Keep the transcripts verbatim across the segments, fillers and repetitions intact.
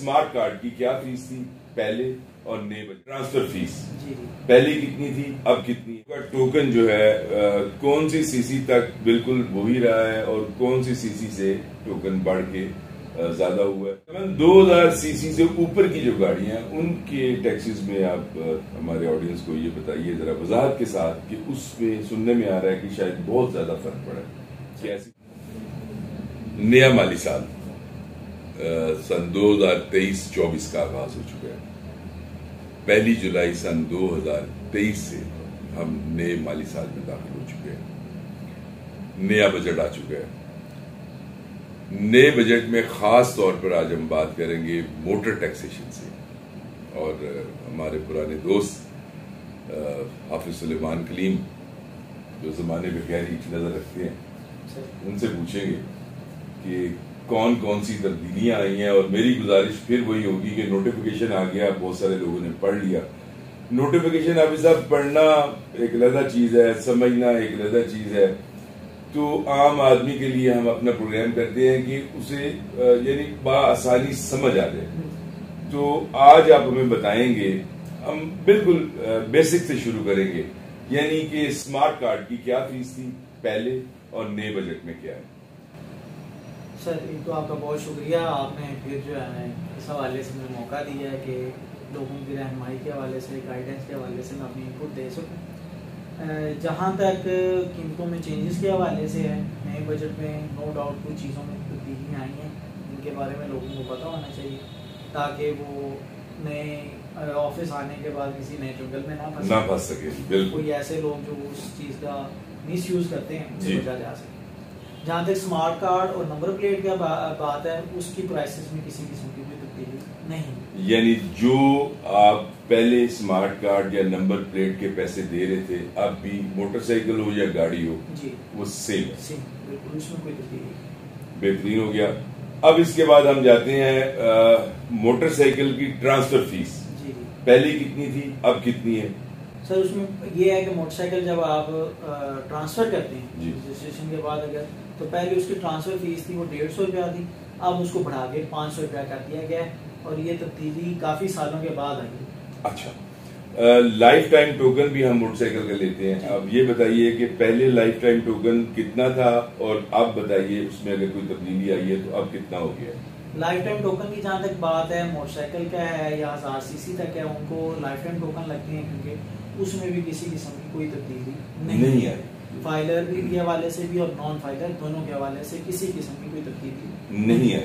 Smart card की क्या fees थी पहले और नए ट्रांसफर फीस पहले कितनी थी अब कितनी का टोकन जो है आ, कौन सी सीसी तक बिल्कुल वही रहा है और कौन सी सीसी से टोकन बढ़ के ज्यादा हुआ है। दो हजार सीसी से ऊपर की जो गाड़ियां उनके टैक्सीज में आप आ, हमारे ऑडियंस को ये बताइए जरा वजाहत के साथ कि उसमें सुनने में आ रहा है कि शायद बहुत ज्यादा फर्क पड़ा है। कैसी नया माली साल सन दो हजार तेईस चौबीस का आगाज हो चुका है। पहली जुलाई सन दो हजार तेईस से हम नए माली साल में दाखिल हो चुके हैं। नया बजट आ चुका है। नए बजट में खास तौर पर आज हम बात करेंगे मोटर टैक्सेशन से और हमारे पुराने दोस्त हाफिज सुलेमान कलीम जो जमाने में गहरी नजर रखते हैं उनसे पूछेंगे कि कौन कौन सी तब्दीलियां आई हैं। और मेरी गुजारिश फिर वही होगी कि नोटिफिकेशन आ गया, बहुत सारे लोगों ने पढ़ लिया। नोटिफिकेशन अभी साहब पढ़ना एक अलग चीज है, समझना एक अलग चीज है। तो आम आदमी के लिए हम अपना प्रोग्राम करते हैं कि उसे यानी बाआसानी समझ आ जाए। तो आज आप हमें बताएंगे, हम बिल्कुल बेसिक से शुरू करेंगे, यानी कि स्मार्ट कार्ड की क्या फीस थी पहले और नए बजट में क्या है। सर एक तो आपका बहुत शुक्रिया, आपने फिर जो है इस हवाले से मुझे मौका दिया है कि लोगों की रहनुमाई के हवाले से, गाइडेंस के हवाले से मैं अपनी इनपुट दे सकूँ। जहाँ तक कीमतों में चेंजेस के हवाले से है, नए बजट में नो डाउट कुछ चीज़ों में तब्दीलियाँ आई हैं जिनके बारे में लोगों को पता होना चाहिए ताकि वो नए ऑफिस आने के बाद किसी नए जंगल में ना फंस ना फंस सके। कोई ऐसे लोग जो उस चीज़ का मिस यूज़ करते हैं उनसे बचा जा सके। जहाँ तक स्मार्ट कार्ड और नंबर प्लेट का बा, बात है, उसकी प्राइसेस में किसी किस्म की कोई तब्दीली नहीं। यानी जो आप पहले स्मार्ट कार्ड या नंबर प्लेट के पैसे दे रहे थे, अब भी मोटरसाइकिल हो या गाड़ी हो जी वो सेम सेम बिल्कुल, उसमें कोई तब्दीली। बेहतरीन हो गया। अब इसके बाद हम जाते हैं मोटरसाइकिल की ट्रांसफर फीस जी पहले कितनी थी अब कितनी है। सर उसमें ये है कि मोटरसाइकिल जब आप ट्रांसफर करते हैं रजिस्ट्रेशन के बाद, अगर तो पहले उसकी ट्रांसफर फीस थी वो डेढ़ सौ रुपया थी, अब उसको बढ़ा के पाँच सौ रुपया कर दिया गया और ये तब्दीली काफी सालों के बाद आई। अच्छा, लाइफ टाइम टोकन भी हम मोटरसाइकिल का लेते हैं। अब ये बताइए कि पहले लाइफ टाइम टोकन कितना था और अब बताइए उसमें अगर कोई तब्दीली आई है तो अब कितना हो गया। लाइफ टाइम टोकन की जहाँ तक बात है, मोटरसाइकिल का है या हजार सीसी तक है, उनको लाइफ टाइम टोकन लगते हैं क्योंकि उसमें भी किसी किस्म की कोई तब्दीली नहीं, नहीं आई। फाइलर के हवाले से भी और नॉन फाइलर दोनों के हवाले से किसी किस्म की कोई तब्दीली नहीं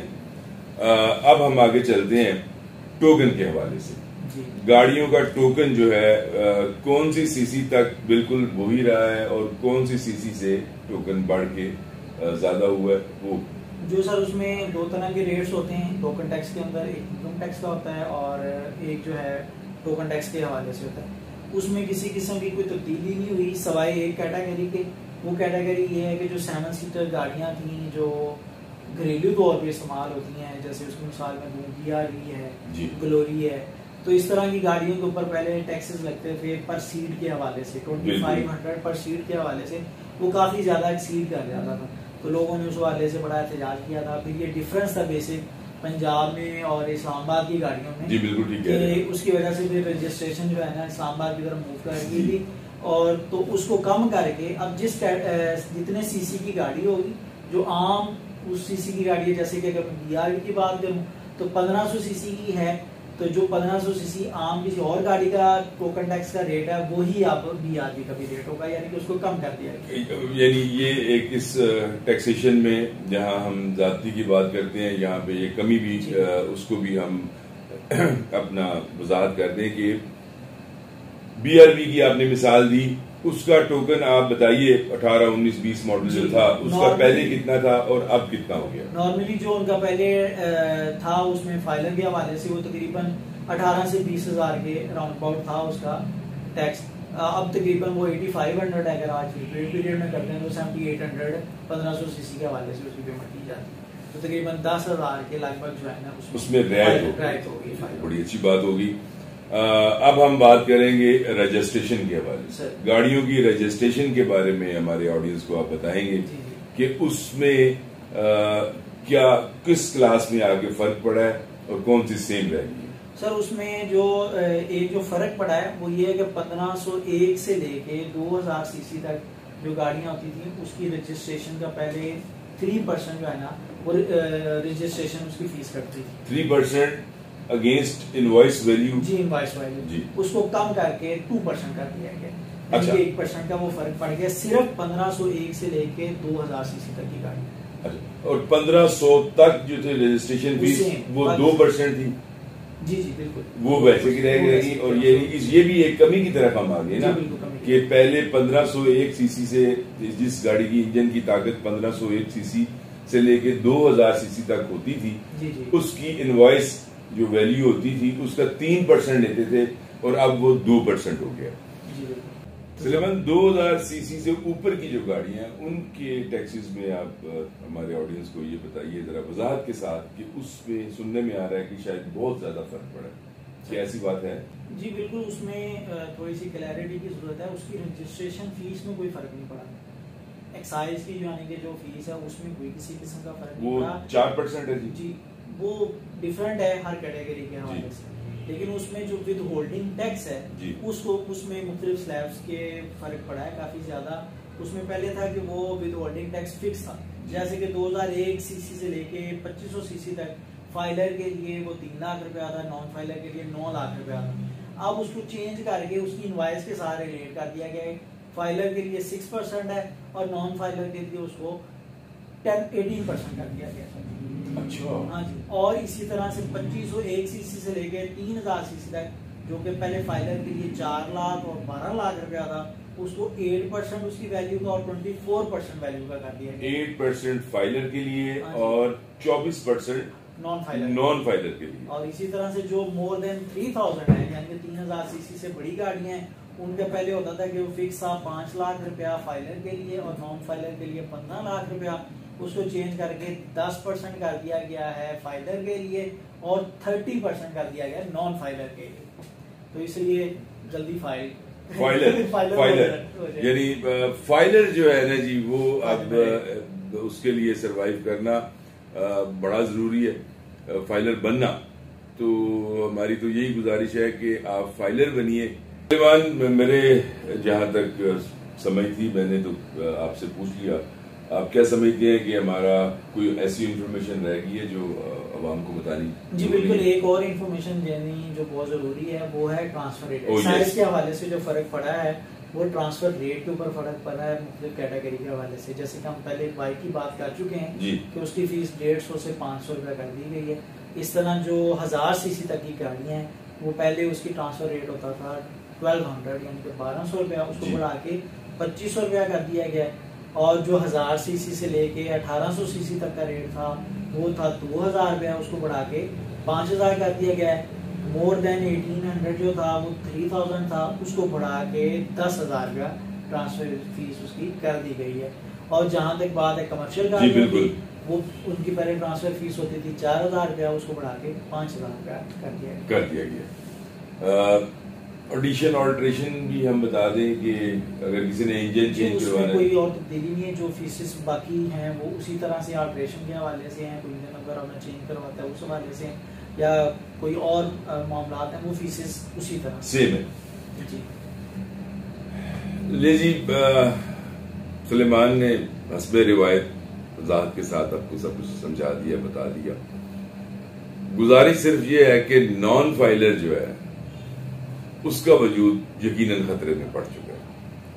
आई। अब हम आगे चलते हैं टोकन के हवाले से। गाड़ियों का टोकन जो है आ, कौन सी सीसी तक बिल्कुल वही रहा है और कौन सी सीसी से टोकन बढ़ के ज्यादा हुआ है वो जो सर उसमें दो तरह के रेट्स होते हैं टोकन टैक्स के अंदर, एक इनकम टैक्स का होता है और एक जो है टोकन टैक्स के हवाले से होता है। उसमें किसी किस्म की कोई तब्दीली नहीं हुई सवाए एक कैटेगरी के। वो कैटेगरी ये है कि जो सेवन सीटर गाड़ियाँ थी जो घरेलू तौर पे इस्तेमाल होती हैं, जैसे उसकी मिसाल में दूँ बी आर वी है, ग्लोरी है, तो इस तरह की गाड़ियों के ऊपर पहले टैक्सेस लगते थे पर सीट के हवाले से, ट्वेंटी फाइव हंड्रेड पर सीट के हवाले से वो काफ़ी ज़्यादा एक्सीड कर जाता था। तो लोगों ने उस हवाले से बड़ा एहतजाज किया था। फिर ये डिफरेंस था बेसिक पंजाब में और इस्लामाबाद की गाड़ियों में जी बिल्कुल ठीक है। उसकी वजह से फिर रजिस्ट्रेशन जो है ना इस्लामाबाद की तरफ मूव कर गई थी और तो उसको कम करके अब जिस जितने सीसी की गाड़ी होगी जो आम उस सीसी की गाड़ी है, जैसे कि अगर बी आर वी की बात करूँ तो पंद्रह सौ सीसी की है, तो जो पंद्रह सौ सीसी आम किसी और गाड़ी का टोकन टैक्स का रेट है वही अब बी आर वी का भी रेट होगा, यानी कि उसको कम कर दिया गया। यानी ये एक इस टैक्सेशन में जहां हम जाति की बात करते हैं यहाँ पे ये कमी भी उसको भी हम अपना वजाहत करते हैं कि बी आर वी की आपने मिसाल दी, उसका टोकन आप बताइए अठारह उन्नीस बीस मॉडल जो था उसका पहले कितना था और अब कितना हो गया। नॉर्मली जो उनका पहले था उसमें फाइलर के हवाले से वो तकरीबन अठारह से बीस हजार के राउंड अबाउट था उसका टैक्स। अब तकरीबन वो एटी फाइव हंड्रेड है, अगर आज पीरियड में करते हैं तो सेवेंटी एट हंड्रेड पंद्रह सौ सीसी के हवाले से उसकी पेमेंट की जाती है, तो तकरीबन दस हजार के लगभग जो है ना उसमें रियायत होगी। बड़ी अच्छी बात होगी। अब हम बात करेंगे रजिस्ट्रेशन के हवाले से। गाड़ियों की रजिस्ट्रेशन के बारे में हमारे ऑडियंस को आप बताएंगे कि उसमें आ, क्या किस क्लास में आगे फर्क पड़ा है और कौन सी सेम रहेगी? सर उसमें जो एक जो फर्क पड़ा है वो ये है कि पंद्रह सौ एक से लेके दो हज़ार सीसी तक जो गाड़ियां होती थी उसकी रजिस्ट्रेशन का पहले थ्री परसेंट जो है ना वो रजिस्ट्रेशन उसकी फीस कटती थी। Three percent against invoice value? जी इनवॉइस वैल्यू जी, उसको कम करके टू परसेंट कर दिया गया। अच्छा, एक परसेंट का वो फर्क पड़ गया सिर्फ पंद्रह सौ एक से लेके दो हज़ार सीसी तक की गाड़ी। अच्छा, और पंद्रह सौ तक जो थे रजिस्ट्रेशन फीस वो दो परसेंट थी? जी जी बिल्कुल, वो वैसे की रहेगी। और ये ये भी एक कमी की तरफ हम आ गए ना कि पहले पंद्रह सौ एक सीसी से, जिस गाड़ी की इंजन की ताकत पंद्रह सौ एक सीसी से लेके दो हज़ार सीसी तक होती थी जी जी। उसकी इनवॉइस जो वैल्यू होती थी उसका तीन परसेंट लेते थे और अब वो दो परसेंट हो गया। सुलेमान, दो हज़ार सीसी से ऊपर की जो गाड़ियां हैं उनके टैक्सेस में आप हमारे ऑडियंस को ये बताइए जरा वजाहत के साथ कि उसमें सुनने में आ रहा है कि शायद बहुत ज्यादा फर्क पड़ा है, क्या ऐसी बात है? जी बिल्कुल, उसमें थोड़ी सी क्लैरिटी की जरूरत है। उसकी रजिस्ट्रेशन फीस में कोई फर्क नहीं पड़ा, एक्साइज की यानी कि जो फीस है उसमें कोई किसी किस्म का फर्क नहीं पड़ा। चार परसेंट है जी जी, वो डिफरेंट है हर कैटेगरी के हवाले से, लेकिन उसमें जो विद होल्डिंग टैक्स है उसको उसमें मुख्तलिफ स्लैब्स के फर्क पड़ा है काफी ज्यादा। उसमें पहले था कि वो विद होल्डिंग टैक्स फिक्स था, जैसे कि दो हज़ार एक सीसी से लेके पच्चीस सौ सीसी तक फाइलर के लिए वो तीन लाख रुपया था, नॉन फाइलर के लिए नौ लाख रुपया था। अब उसको चेंज करके उसकी इनवाइस के साथ रिलेट कर दिया गया है। फाइलर के लिए सिक्स परसेंट है और नॉन फाइलर के लिए उसको टेन एटीन परसेंट कर दिया गया। अच्छा, हाँ जी। और इसी तरह से पच्चीस सौ एक सीसी से लेके तीन हजार सीसी तक, जो कि पहले फाइलर के लिए चार लाख और बारह लाख रुपया था, उसको एट परसेंट उसकी वैल्यू का और ट्वेंटी फोर परसेंट वैल्यू का कर दिया गया। एट परसेंट फाइलर के लिए और चौबीस percent non filer non filer के लिए। और इसी तरह से जो मोर देन थ्री थाउजेंड है यानी कि तीन हजार सीसी से बड़ी गाड़ियां हैं, उनके पहले होता था कि वो फिक्स था पांच लाख रुपया फाइलर के लिए और नॉन फाइलर के लिए पंद्रह लाख रुपया। उसको चेंज करके दस परसेंट कर दिया गया है फाइलर के लिए और तीस परसेंट कर दिया गया नॉन फाइलर के लिए। तो इसलिए जल्दी फाइल फाइलर फाइलर यानी फाइलर जो है ना जी वो अब उसके लिए सरवाइव करना बड़ा जरूरी है, फाइलर बनना। तो हमारी तो यही गुजारिश है कि आप फाइलर बनिए। मेरे जहाँ तक समझ थी मैंने तो आपसे पूछ लिया, आप क्या समझते हैं कि हमारा कोई ऐसी इंफॉर्मेशन रह गई है जो अवाम को बतानी? जी बिल्कुल, एक और इन्फॉर्मेशन देनी जो बहुत जरूरी है वो है ट्रांसफर रेट। एक्साइज के हवाले से जो फर्क पड़ा है वो ट्रांसफर रेट के ऊपर फर्क पड़ा है मुख्तलिफ कैटेगरी के हवाले से। जैसे कि हम पहले बाइक की बात कर चुके हैं कि उसकी फीस डेढ़ सौ से पाँच सौ रुपया कर दी गई है। इस तरह जो हजार सीसी तक की गाड़ियां हैं वो पहले उसकी ट्रांसफर रेट होता था ट्वेल्व हंड्रेड यानी कि बारह सौ रुपया, उसको बढ़ा के पच्चीस सौ रुपया कर दिया गया। और जो हजार सीसी से लेके अठारह सौ सीसी तक का रेट था वो था दो हजार रुपया, उसको बढ़ा के पाँच हजार कर दिया गया है। मोर देन एटीन हंड्रेड जो था वो थ्री थाउजेंड था, उसको बढ़ा के दस हजार रुपया ट्रांसफर फीस उसकी कर दी गई है। और जहाँ तक बात है कमर्शियल गाड़ियों की, वो उनकी पहले ट्रांसफर फीस होती थी चार हजार रुपया, उसको बढ़ा के पाँच हजार रुपया कर दिया कर दिया गया। ऑडिशन ऑल्ट्रेशन भी हम बता दें कि अगर किसी ने इंजन चेंज करवाना है कोई और तब्दीली नहीं है, जो फीसेस बाकी हैं वो उसी तरह से ऑल्ट्रेशन के हवाले से हैं। कोई इंजन अगर हमें चेंज करवाता है उस हवाले से या कोई और मामला हैं वो फीसेस उसी तरह सेम है जी। ले जी, सुलेमान ने हस्बे रिवायत वजाहत के साथ आपको सब कुछ समझा दिया, बता दिया। गुजारिश सिर्फ ये है कि नॉन फाइलर जो है उसका वजूद यकीनन खतरे में पड़ चुका है।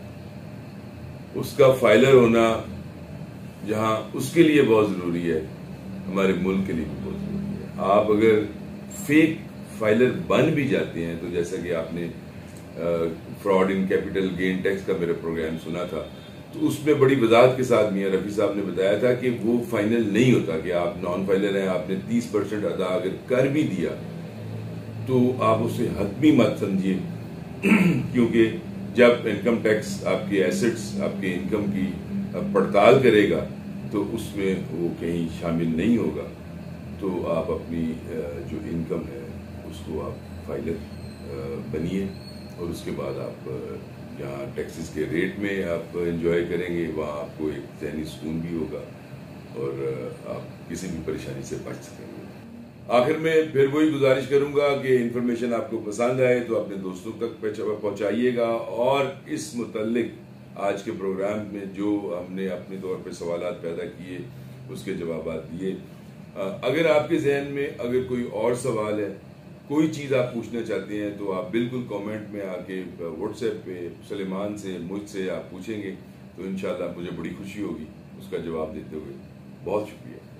उसका फाइलर होना जहां उसके लिए बहुत जरूरी है, हमारे मुल्क के लिए भी बहुत जरूरी है। आप अगर फेक फाइलर बन भी जाते हैं तो जैसा कि आपने fraud in capital gain tax का मेरा प्रोग्राम सुना था, तो उसमें बड़ी वजाहत के साथ मियां रफी साहब ने बताया था कि वो फाइनल नहीं होता कि आप नॉन फाइलर हैं, आपने तीस परसेंट अदा अगर कर भी दिया तो आप उसे हतमी मत समझिए, क्योंकि जब इनकम टैक्स आपके एसेट्स आपके इनकम की पड़ताल करेगा तो उसमें वो कहीं शामिल नहीं होगा। तो आप अपनी जो इनकम है उसको आप फाइलर बनिए और उसके बाद आप जहाँ टैक्सेस के रेट में आप एंजॉय करेंगे वहाँ आपको एक जहनी सुकून भी होगा और आप किसी भी परेशानी से बच सकेंगे। आखिर में फिर वही गुजारिश करूंगा कि इंफॉर्मेशन आपको पसंद आए तो अपने दोस्तों तक पहुंचाइएगा, और इस मुतल्लिक आज के प्रोग्राम में जो हमने अपने तौर पे सवालात पैदा किए उसके जवाब दिए। अगर आपके जहन में अगर कोई और सवाल है, कोई चीज़ आप पूछना चाहते हैं, तो आप बिल्कुल कमेंट में आके व्हाट्सएप पे सलेमान से मुझसे आप पूछेंगे तो इंशाल्लाह मुझे बड़ी खुशी होगी उसका जवाब देते हुए। बहुत शुक्रिया।